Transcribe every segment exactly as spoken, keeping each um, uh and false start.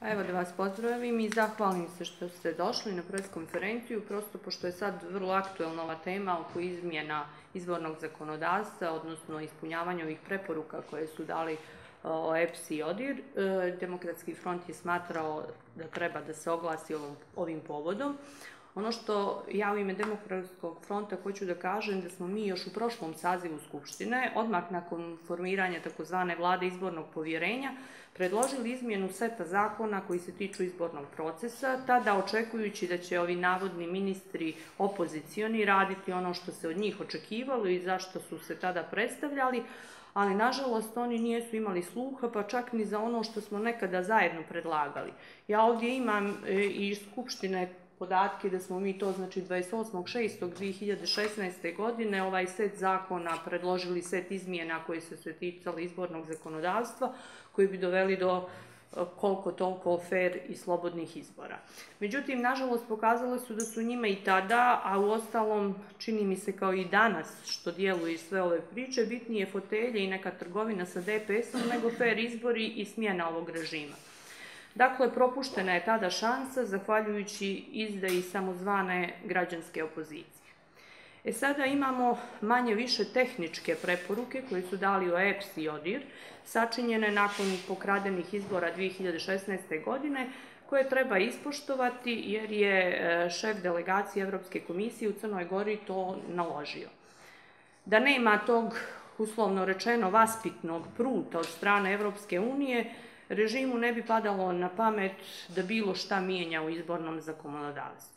Evo da vas pozdravim i zahvalim se što ste došli na pres konferenciju, prosto pošto je sad vrlo aktuelna ova tema oko izmjena izbornog zakonodavstva, odnosno ispunjavanja ovih preporuka koje su dali O E P S i ODIR. Demokratski front je smatrao da treba da se oglasi ovim povodom. Ono što ja u ime Demokratskog fronta hoću da kažem da smo mi još u prošlom sazivu Skupštine, odmah nakon formiranja takozvane vlade izbornog povjerenja, predložili izmjenu seta zakona koji se tiču izbornog procesa, tada očekujući da će ovi navodni ministri opozicioni raditi ono što se od njih očekivalo i zašto su se tada predstavljali, ali nažalost oni nisu imali sluha pa čak ni za ono što smo nekada zajedno predlagali. Ja ovdje imam iz Skupštine podatke da smo mi to, znači dvadeset osmog šestog dvije hiljade šesnaeste. godine ovaj set zakona predložili, set izmjena koji su se ticali izbornog zakonodavstva, koji bi doveli do koliko toliko fer i slobodnih izbora. Međutim, nažalost, pokazalo su da su njima i tada, a u ostalom čini mi se kao i danas što djeluju sve ove priče, bitnije fotelje i neka trgovina sa D P S-om nego fer izbori i smjena ovog režima. Dakle, propuštena je tada šansa zahvaljujući izdaji samozvane građanske opozicije. E sada imamo manje više tehničke preporuke koje su dali O E P S i ODIR, sačinjene nakon pokradenih izbora dvije hiljade šesnaeste. godine, koje treba ispoštovati jer je šef delegacije Evropske komisije u Crnoj Gori to naložio. Da nema tog, uslovno rečeno, vaspitnog pruta od strane Evropske unije, režimu ne bi padalo na pamet da bilo šta mijenja u izbornom zakonodavstvu.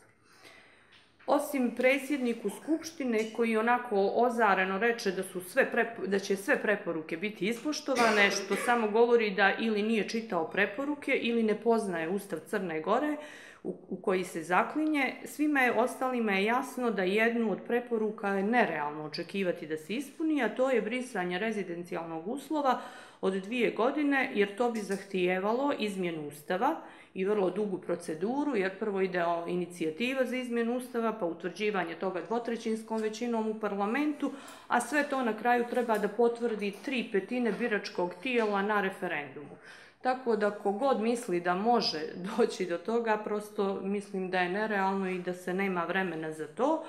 Osim predsjedniku Skupštine koji onako ozareno reče da, su sve da će sve preporuke biti ispoštovane, što samo govori da ili nije čitao preporuke ili ne poznaje Ustav Crne Gore u, u koji se zaklinje, svima je ostalima je jasno da jednu od preporuka je nerealno očekivati da se ispuni, a to je brisanje rezidencijalnog uslova od dvije godine, jer to bi zahtijevalo izmjenu Ustava i vrlo dugu proceduru, jer prvo ide inicijativa za izmjenu Ustava, pa utvrđivanje toga dvotrećinskom većinom u parlamentu, a sve to na kraju treba da potvrdi tri petine biračkog tijela na referendumu. Tako da kogod misli da može doći do toga, prosto mislim da je nerealno i da se nema vremena za to.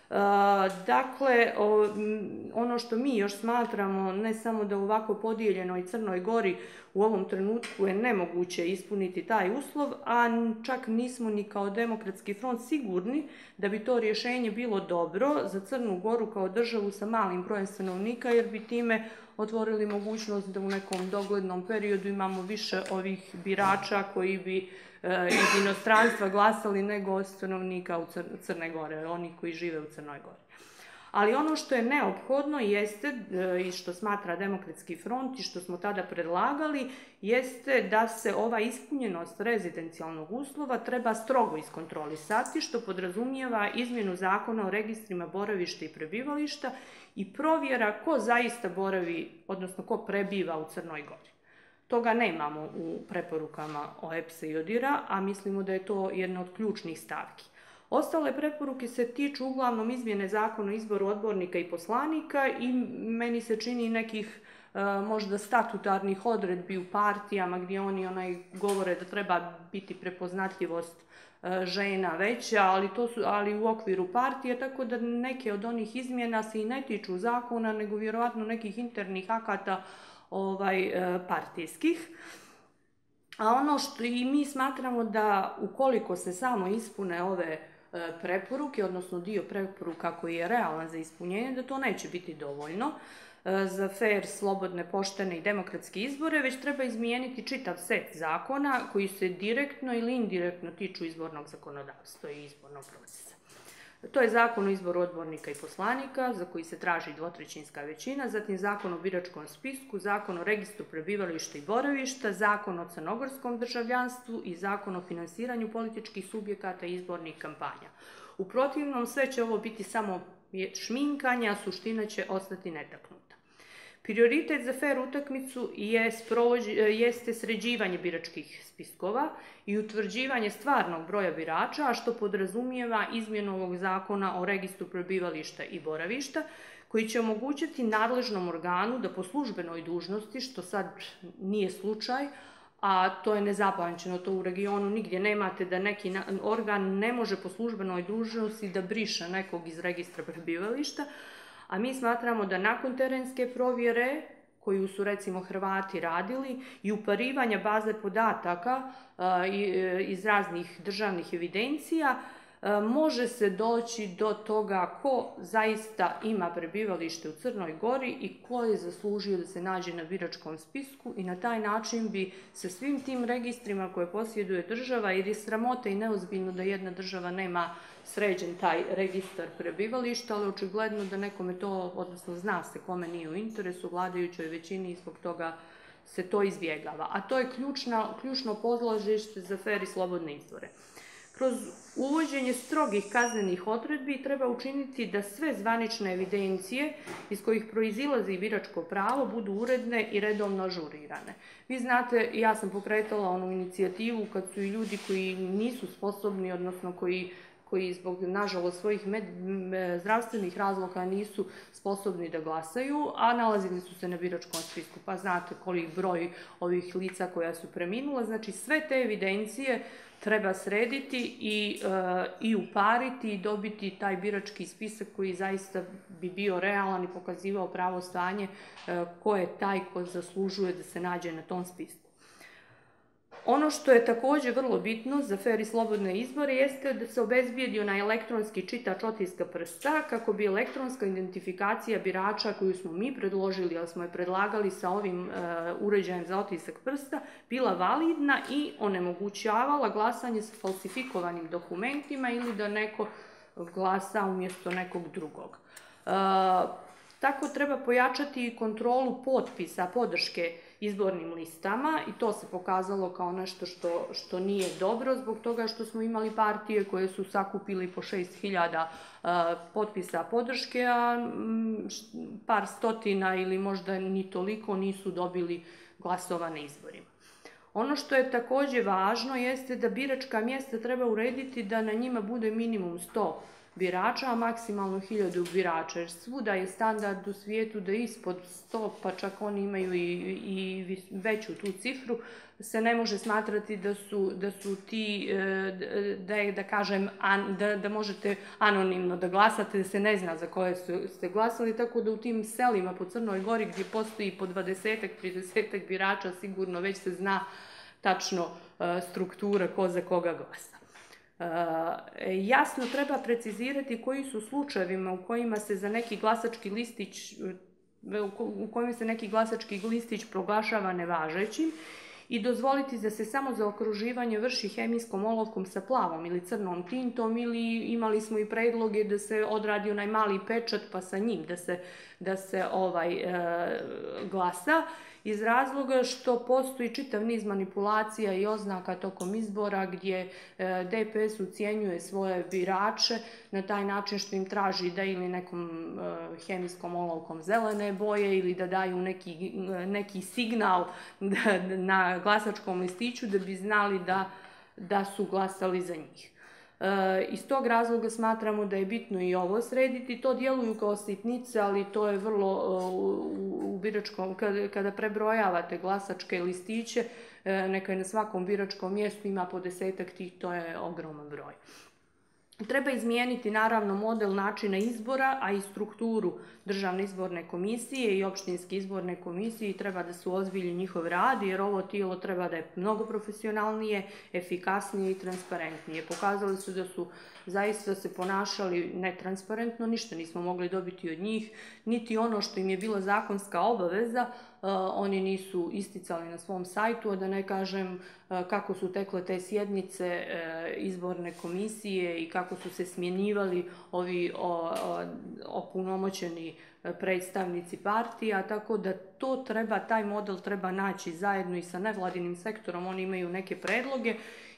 Dakle, ono što mi još smatramo, ne samo da u ovako podijeljenoj Crnoj Gori u ovom trenutku je nemoguće ispuniti taj uslov, a čak nismo ni kao Demokratski front sigurni da bi to rješenje bilo dobro za Crnu Goru kao državu sa malim brojem stanovnika, jer bi time otvorili mogućnost da u nekom doglednom periodu imamo više ovih birača koji bi iz inostranstva glasali nego od stanovnika u Crne Gore, oni koji žive u Crnoj Gori. Ali ono što je neophodno jeste, i što smatra Demokratski front i što smo tada predlagali, jeste da se ova ispunjenost rezidencijalnog uslova treba strogo iskontrolisati, što podrazumijeva izmjenu zakona o registrima boravišta i prebivališta i provjera ko zaista boravi, odnosno ko prebiva u Crnoj Gori. Toga nemamo u preporukama O E P S-a i ODIR-a, a mislimo da je to jedna od ključnih stavki. Ostale preporuke se tiču uglavnom izmjene zakona o izboru odbornika i poslanika i meni se čini nekih možda statutarnih odredbi u partijama gdje oni onaj govore da treba biti prepoznatljivost žena veća, ali, to su, ali u okviru partije, tako da neke od onih izmjena se i ne tiču zakona, nego vjerojatno nekih internih akata ovaj, partijskih. A ono što i mi smatramo da ukoliko se samo ispune ove preporuke, odnosno dio preporuka koji je realan za ispunjenje, da to neće biti dovoljno za fer, slobodne, poštene i demokratske izbore, već treba izmijeniti čitav set zakona koji se direktno ili indirektno tiču izbornog zakonodavstva i izbornog procesa. To je zakon o izboru odbornika i poslanika, za koji se traži dvotrećinska većina, zatim zakon o biračkom spisku, zakon o registru prebivališta i boravišta, zakon o crnogorskom državljanstvu i zakon o finansiranju političkih subjekata i izbornih kampanja. U protivnom, sve će ovo biti samo šminkanje, a suština će ostati netaknuta. Prioritet za fer utakmicu jeste sređivanje biračkih spiskova i utvrđivanje stvarnog broja birača, a što podrazumijeva izmjenu ovog zakona o registru prebivališta i boravišta, koji će omogućiti nadležnom organu da po službenoj dužnosti, što sad nije slučaj, a to je nezapamćeno, to u regionu nigdje nemate da neki organ ne može po službenoj dužnosti da briše nekog iz registra prebivališta, a mi smatramo da nakon terenske provjere koju su recimo Hrvati radili i uparivanja baze podataka iz raznih državnih evidencija, može se doći do toga ko zaista ima prebivalište u Crnoj Gori i ko je zaslužio da se nađe na biračkom spisku, i na taj način bi se svim tim registrima koje posjeduje država, jer je sramota i neozbiljno da jedna država nema sređen taj registar prebivališta, ali očigledno da nekome to, odnosno zna se kome nije u interesu, vladajućoj većini, i zbog toga se to izbjegava. A to je ključno, ključno polazište za fer i slobodne izbore. Kroz uvođenje strogih kaznenih odredbi treba učiniti da sve zvanične evidencije iz kojih proizilazi biračko pravo budu uredne i redovno ažurirane. Vi znate, ja sam pokretala onu inicijativu kad su i ljudi koji nisu sposobni, odnosno koji koji zbog, nažalost, svojih med, zdravstvenih razloga nisu sposobni da glasaju, a nalazili su se na biračkom spisku. Pa znate koliko broj ovih lica koja su preminula. Znači, sve te evidencije treba srediti i, e, i upariti i dobiti taj birački spisak koji zaista bi bio realan i pokazivao pravo stanje e, ko je taj ko zaslužuje da se nađe na tom spisku. Ono što je također vrlo bitno za fer i slobodne izbore jeste da se obezbijedi onaj elektronski čitač otiska prsta kako bi elektronska identifikacija birača koju smo mi predložili, ali smo je predlagali sa ovim uh, uređajem za otisak prsta, bila validna i onemogućavala glasanje sa falsifikovanim dokumentima ili da neko glasa umjesto nekog drugog. Uh, tako treba pojačati i kontrolu potpisa, podrške izbornim listama, i to se pokazalo kao nešto što, što nije dobro, zbog toga što smo imali partije koje su sakupili po šest hiljada uh, potpisa podrške, a m, par stotina ili možda ni toliko nisu dobili glasova na izborima. Ono što je također važno jeste da biračka mjesta treba urediti da na njima bude minimum sto birača, a maksimalno hiljadu birača, jer svuda je standard u svijetu da ispod sto, pa čak oni imaju i, i veću tu cifru, se ne može smatrati da su, da su ti, da je, da kažem, da, da možete anonimno da glasate, da se ne zna za koje ste glasali, tako da u tim selima po Crnoj Gori gdje postoji po dvadesetak, tridesetak birača, sigurno već se zna tačno struktura ko za koga glasa. Uh, jasno treba precizirati koji su slučajevima u kojima se za neki glasački listić, u kojima se neki glasački listić proglašava nevažećim i dozvoliti da se samo za okruživanje vrši hemijskom olovkom sa plavom ili crnom tintom, ili imali smo i predloge da se odradi onaj mali pečat pa sa njim da se, da se ovaj, e, glasa, iz razloga što postoji čitav niz manipulacija i oznaka tokom izbora gdje e, D P S ucjenjuje svoje birače na taj način što im traži da ili nekom e, hemijskom olovkom zelene boje ili da daju neki, neki signal da, na glasačkom listiću da bi znali da, da su glasali za njih. E, iz tog razloga smatramo da je bitno i ovo srediti. To djeluju kao sitnice, ali to je vrlo uh, u, u biračkom, kada, kada prebrojavate glasačke listiće, e, neka je na svakom biračkom mjestu ima po desetak tih, to je ogroman broj. Treba izmijeniti naravno model načina izbora, a i strukturu Državne izborne komisije i opštinske izborne komisije, i treba da se uozbilji njihov rad, jer ovo tijelo treba da je mnogo profesionalnije, efikasnije i transparentnije. Pokazali su da su zaista se ponašali netransparentno, ništa nismo mogli dobiti od njih, niti ono što im je bila zakonska obaveza, Uh, oni nisu isticali na svom sajtu, a da ne kažem uh, kako su tekle te sjednice uh, izborne komisije i kako su se smjenjivali ovi o, o, opunomoćeni predstavnici partija, tako da to treba, taj model treba naći zajedno i sa nevladinim sektorom, oni imaju neke predloge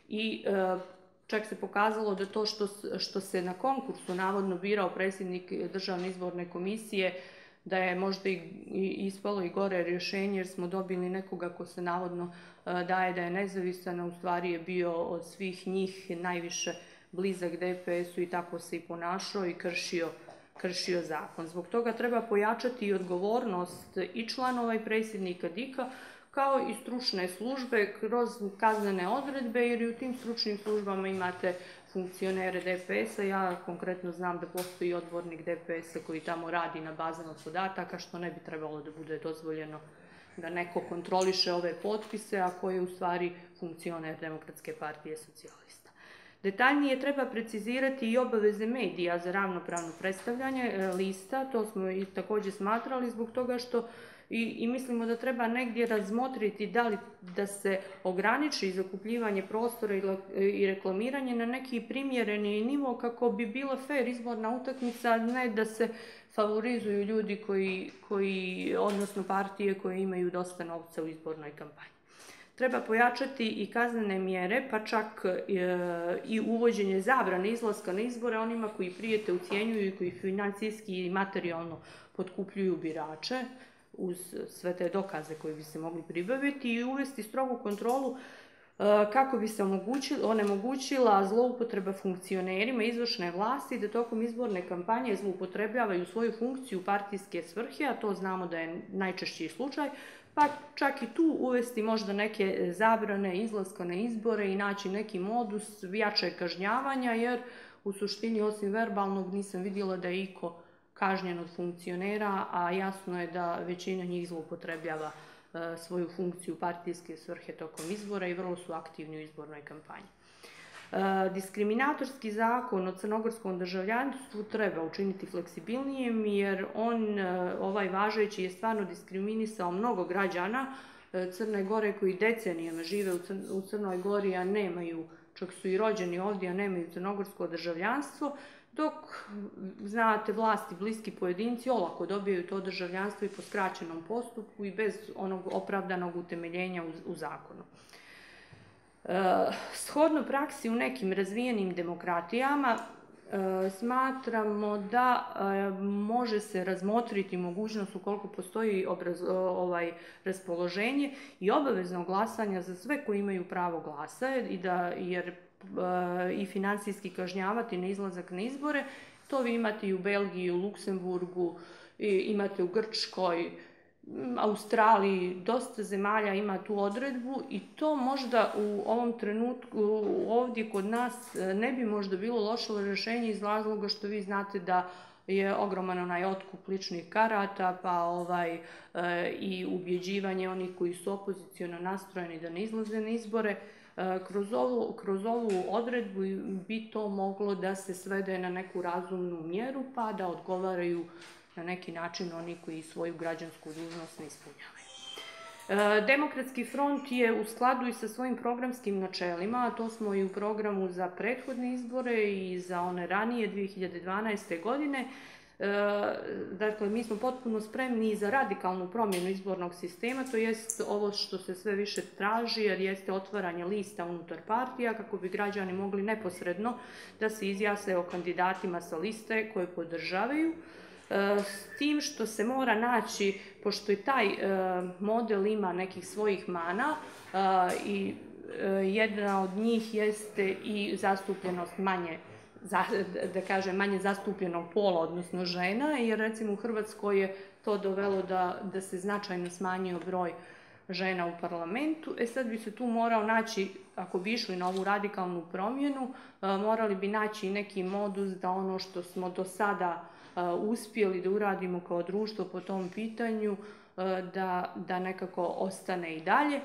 i uh, čak se pokazalo da to što, što se na konkursu navodno birao predsjednik Državne izborne komisije, da je možda i ispalo i gore rješenje, jer smo dobili nekoga ko se navodno daje da je nezavisan, a u stvari je bio od svih njih najviše blizak D P S-u i tako se i ponašao i kršio, kršio zakon. Zbog toga treba pojačati i odgovornost i članova i predsjednika D I K-a, kao i stručne službe kroz kaznene odredbe, jer i u tim stručnim službama imate funkcionere D P S-a. Ja konkretno znam da postoji odbornik D P S-a koji tamo radi na bazama podataka, što ne bi trebalo da bude dozvoljeno da neko kontroliše ove potpise, a koji je u stvari funkcioner Demokratske partije socijalista. Detaljnije treba precizirati i obaveze medija za ravnopravno predstavljanje lista, to smo i također smatrali zbog toga što I, i mislimo da treba negdje razmotriti da li da se ograniči zakupljivanje prostora i, i reklamiranje na neki primjereni nivo kako bi bila fair izborna utakmica, ne da se favorizuju ljudi koji, koji, odnosno partije koje imaju dosta novca u izbornoj kampanji. Treba pojačati i kaznene mjere, pa čak e, i uvođenje zabrane izlaska na izbore onima koji prijete ucjenjuju i koji financijski i materijalno potkupljuju birače, uz sve te dokaze koje bi se mogli pribaviti, i uvesti strogu kontrolu kako bi se onemogućila zloupotreba funkcionerima izvršne vlasti da tokom izborne kampanje zloupotrebljavaju svoju funkciju partijske svrhe, a to znamo da je najčešći slučaj, pa čak i tu uvesti možda neke zabrane izlaska na izbore i naći neki modus jačeg kažnjavanja, jer u suštini osim verbalnog nisam vidjela da je iko kažnjen od funkcionera, a jasno je da većina njih zloupotrebljava e, svoju funkciju partijske svrhe tokom izbora i vrlo su aktivni u izbornoj kampanji. E, diskriminatorski zakon o crnogorskom državljanstvu treba učiniti fleksibilnijim, jer on, e, ovaj važeći, je stvarno diskriminisao mnogo građana e, Crne Gore koji decenijama žive u, Cr u Crnoj Gori, a nemaju, čak su i rođeni ovdje, a nemaju crnogorsko državljanstvo, dok, znate, vlasti, bliski pojedinci olako dobijaju to državljanstvo i po skraćenom postupku i bez onog opravdanog utemeljenja u, u zakonu. E, shodno praksi u nekim razvijenim demokratijama, e, smatramo da e, može se razmotriti mogućnost, ukoliko postoji obraz, ovaj, raspoloženje i obavezno glasanja za sve koji imaju pravo glasa, i da, jer i financijski kažnjavati na izlazak na izbore. To vi imate i u Belgiji, u Luksemburgu, imate u Grčkoj, Australiji, dosta zemalja ima tu odredbu i to možda u ovom trenutku ovdje kod nas ne bi možda bilo loše rješenje iz razloga što vi znate da je ogroman onaj otkup ličnih karata, pa ovaj, e, i ubjeđivanje onih koji su opoziciono nastrojeni da ne izlaze na izbore. Kroz ovu, kroz ovu odredbu bi to moglo da se svede na neku razumnu mjeru, pa da odgovaraju na neki način oni koji svoju građansku dužnost ne ispunjavaju. Demokratski front je u skladu i sa svojim programskim načelima, a to smo i u programu za prethodne izbore i za one ranije dvije hiljade dvanaeste. godine. E, dakle, mi smo potpuno spremni za radikalnu promjenu izbornog sistema, to jest ovo što se sve više traži, jer jeste otvaranje lista unutar partija kako bi građani mogli neposredno da se izjasne o kandidatima sa liste koje podržavaju, e, s tim što se mora naći, pošto i taj e, model ima nekih svojih mana e, i e, jedna od njih jeste i zastupljenost manje da kažem, manje zastupljenog pola, odnosno žena, jer recimo u Hrvatskoj je to dovelo da, da se značajno smanjio broj žena u parlamentu. E sad bi se tu morao naći, ako bi išli na ovu radikalnu promjenu, morali bi naći neki modus da ono što smo do sada uspjeli da uradimo kao društvo po tom pitanju, da, da nekako ostane i dalje,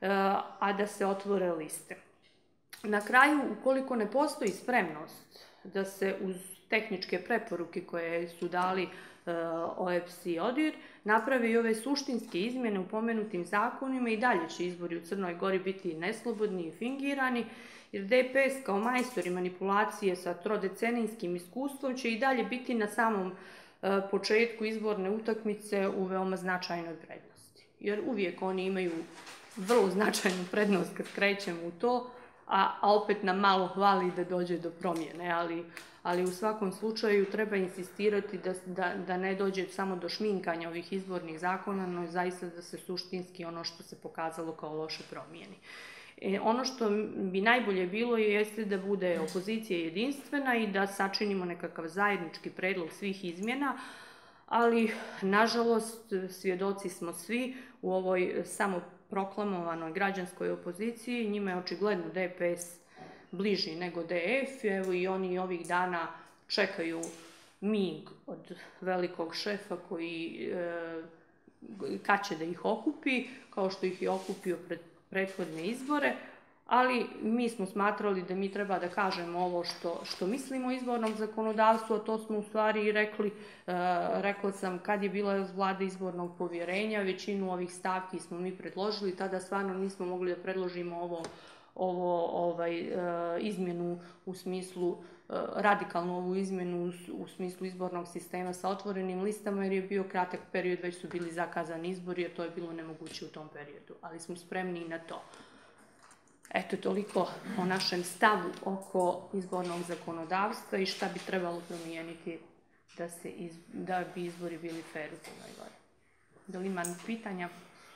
a da se otvore liste. Na kraju, ukoliko ne postoji spremnost da se uz tehničke preporuke koje su dali O E P S i ODIR naprave i ove suštinske izmjene u pomenutim zakonima, i dalje će izbori u Crnoj Gori biti neslobodni i fingirani, jer D P S kao majstori manipulacije sa trodecenijskim iskustvom će i dalje biti na samom početku izborne utakmice u veoma značajnoj prednosti. Jer uvijek oni imaju vrlo značajnu prednost kad krećemo u to, A, a opet nam malo hvali da dođe do promjene, ali, ali u svakom slučaju treba insistirati da, da, da ne dođe samo do šminkanja ovih izbornih zakona, no zaista da se suštinski ono što se pokazalo kao loše promijeni. E, ono što bi najbolje bilo jeste da bude opozicija jedinstvena i da sačinimo nekakav zajednički predlog svih izmjena, ali nažalost svjedoci smo svi u ovoj samo proklamovanoj građanskoj opoziciji, njima je očigledno D P S bliži nego D F, evo i oni ovih dana čekaju mig od velikog šefa koji e, kad će da ih okupi, kao što ih je okupio pred prethodne izbore, ali mi smo smatrali da mi treba da kažemo ovo što, što mislimo o izbornom zakonodavstvu, a to smo u stvari i rekli, e, rekla sam kad je bila vlada izbornog povjerenja, većinu ovih stavki smo mi predložili, tada stvarno nismo mogli da predložimo ovo, ovo ovaj, e, izmjenu u smislu, e, radikalnu ovu izmjenu u, u smislu izbornog sistema sa otvorenim listama, jer je bio kratak period, već su bili zakazani izbori, jer to je bilo nemoguće u tom periodu, ali smo spremni i na to. Eto, toliko o našem stavu oko izbornog zakonodavstva i šta bi trebalo promijeniti da, se iz, da bi izbori bili fair u Crnoj Gori. Da li ima pitanja?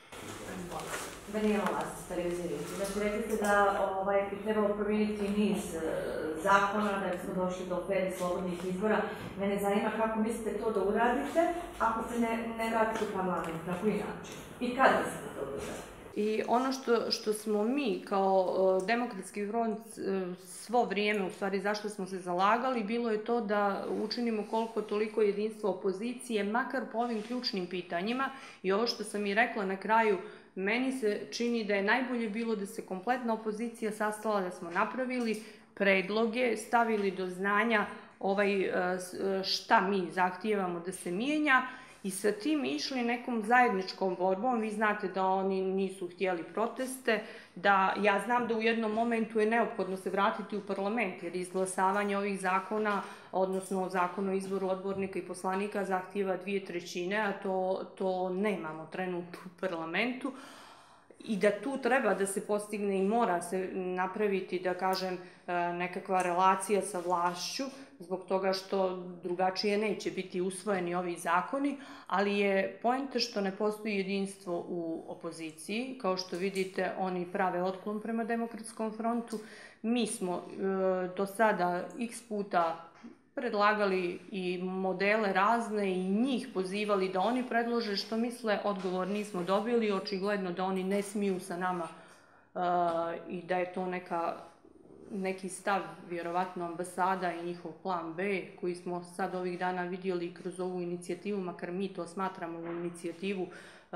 Danijela Las, televizija Rinci. Znači, rekli ste da ovaj, bi trebalo promijeniti niz uh, zakona da bismo došli do fair i slobodnih izbora. Mene zanima kako mislite to da uradite ako se ne, ne vratite u parlament, na koji način? I kada mislite to da uradite? I ono što, što smo mi kao uh, Demokratski front uh, svo vrijeme, u stvari zašto smo se zalagali, bilo je to da učinimo koliko toliko jedinstvo opozicije, makar po ovim ključnim pitanjima. I ovo što sam i rekla na kraju, meni se čini da je najbolje bilo da se kompletna opozicija sastala, da smo napravili predloge, stavili do znanja ovaj, uh, šta mi zahtijevamo da se mijenja, i sa tim išli nekom zajedničkom borbom. Vi znate da oni nisu htjeli proteste, da ja znam da u jednom momentu je neophodno se vratiti u parlament, jer izglasavanje ovih zakona, odnosno zakon o izboru odbornika i poslanika, zahtijeva dvije trećine, a to, to nemamo trenutno u parlamentu. I da tu treba da se postigne i mora se napraviti, da kažem, nekakva relacija sa vlašću, zbog toga što drugačije neće biti usvojeni ovi zakoni, ali je poenta što ne postoji jedinstvo u opoziciji. Kao što vidite, oni prave otklon prema Demokratskom frontu. Mi smo e, do sada x puta predlagali i modele razne i njih pozivali da oni predlože što misle, odgovor nismo dobili, očigledno da oni ne smiju sa nama e, i da je to neka neki stav, vjerovatno ambasada i njihov plan B, koji smo sad ovih dana vidjeli kroz ovu inicijativu, makar mi to smatramo u inicijativu uh,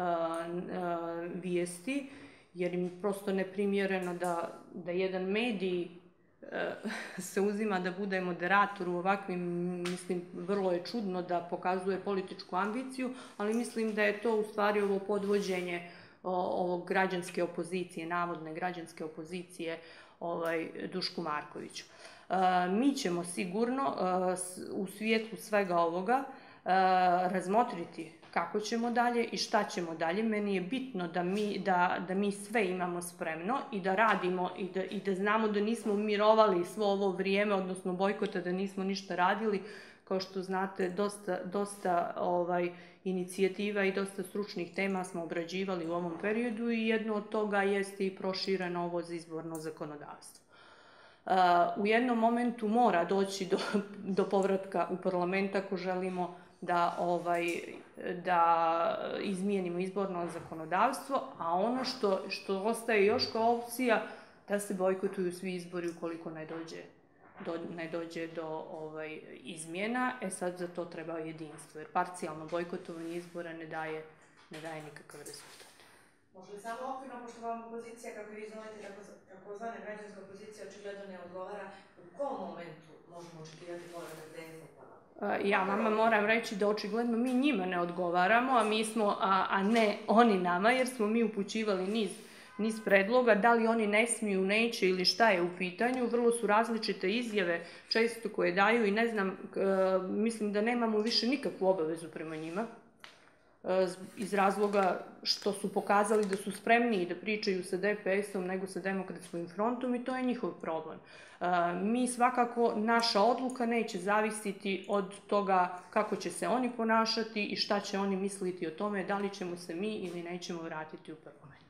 uh, vijesti, jer im prosto neprimjereno da, da jedan medij uh, se uzima da bude moderator u ovakvim, mislim, vrlo je čudno da pokazuje političku ambiciju, ali mislim da je to u stvari ovo podvođenje ovog građanske opozicije, navodne građanske opozicije, ovaj, Dušku Markoviću. E, mi ćemo sigurno e, u svijetlu svega ovoga e, razmotriti kako ćemo dalje i šta ćemo dalje. Meni je bitno da mi, da, da mi sve imamo spremno i da radimo i da, i da znamo da nismo mirovali svo ovo vrijeme, odnosno bojkota, da nismo ništa radili. Kao što znate, dosta, dosta ovaj, inicijativa i dosta stručnih tema smo obrađivali u ovom periodu i jedno od toga jeste i prošireno ovo za izborno zakonodavstvo. Uh, u jednom momentu mora doći do, do povratka u parlament ako želimo da, ovaj, da izmijenimo izborno zakonodavstvo, a ono što, što ostaje još kao opcija, da se bojkotuju svi izbori ukoliko ne dođe Do, ne dođe do ovaj, izmjena, e sad za to treba jedinstvo, jer parcijalno bojkotovanje izbora ne daje, ne daje nikakav rezultat. Može li samo okvirno, pošto vam opozicija, kako vi zovete, tako zvana građanska opozicija, očigledno ne odgovara, u kom momentu možemo očekivati povratak D F-a? Ja vama moram reći da očigledno mi njima ne odgovaramo, a, mi smo, a, a ne oni nama, jer smo mi upućivali niz niz predloga, da li oni ne smiju, neće ili šta je u pitanju. Vrlo su različite izjave često koje daju i ne znam, e, mislim da nemamo više nikakvu obavezu prema njima, e, iz razloga što su pokazali da su spremniji da pričaju sa D P S-om nego sa Demokratskim frontom i to je njihov problem. E, mi svakako, naša odluka neće zavisiti od toga kako će se oni ponašati i šta će oni misliti o tome, da li ćemo se mi ili nećemo vratiti u parlament.